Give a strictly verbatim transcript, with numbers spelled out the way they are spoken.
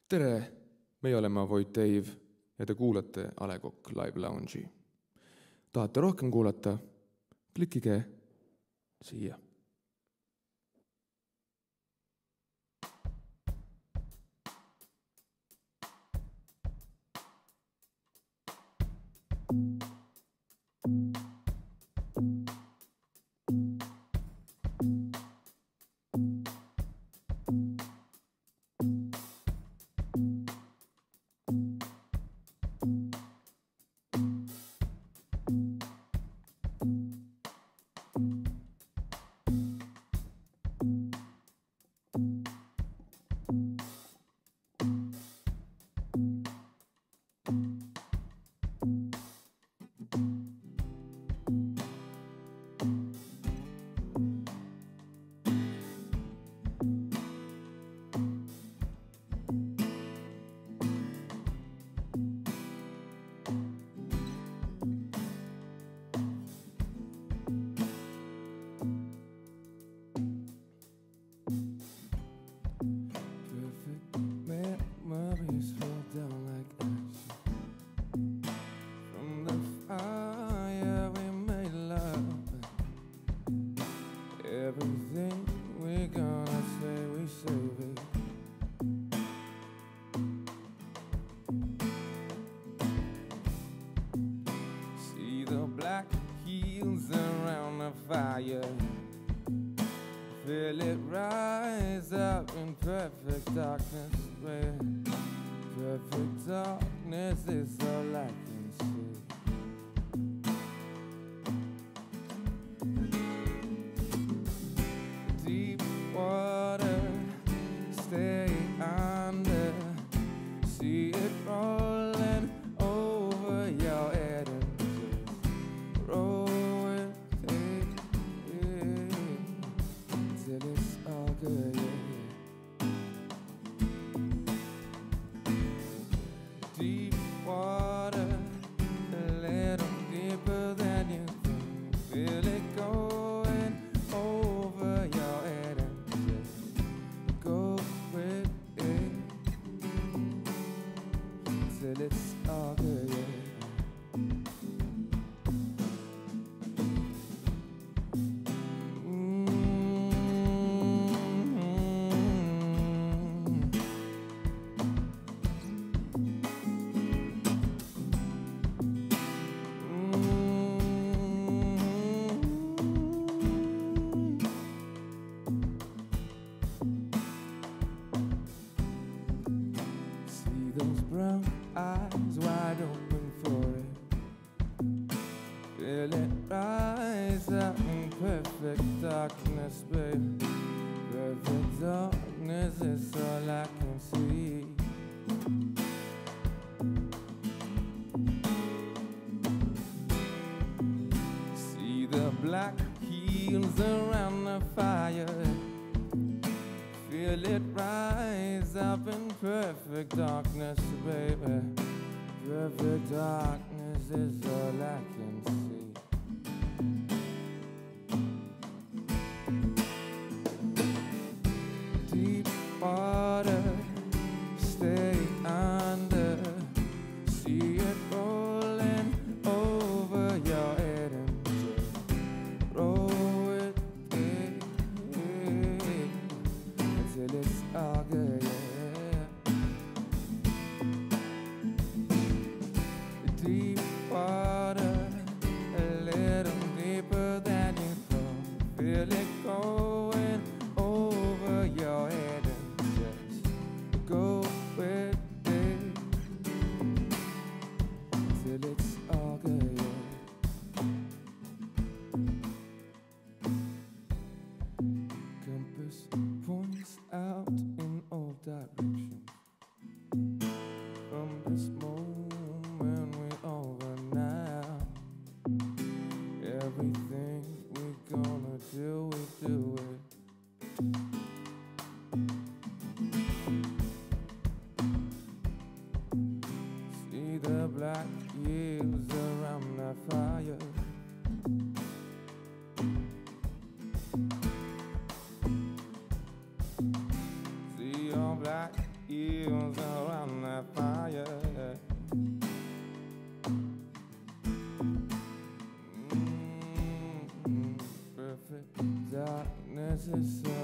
tere, meie oleme Avoid Dave ja te kuulate A Le Coq Live Lounge'i. Tahate rohkem kuulata? Klikige siia. Feel it rise up in perfect darkness, where perfect darkness is all I can see. Deep water, stay under, see it rolling over your head and just roll. Deep water, a little deeper than you think. Feel it going over your head and just go with it till it's all good. Those brown eyes wide open for it. Feel it rise up in perfect darkness, babe. Perfect darkness is all I can see. See the black heels around the fire. Feel it rise up in perfect darkness, baby. Perfect darkness is all I can see. Deep water, stay under, see it rolling over your head and just roll with it till it's all good, yeah. Deep water, a little deeper than you thought. Feel it going over your head and just go with it till it's all good, yeah. Compass points out in all directions. From this moment we over now. Everything we're gonna do, we do it. See the black heels around the fire. See your black heels around necessary.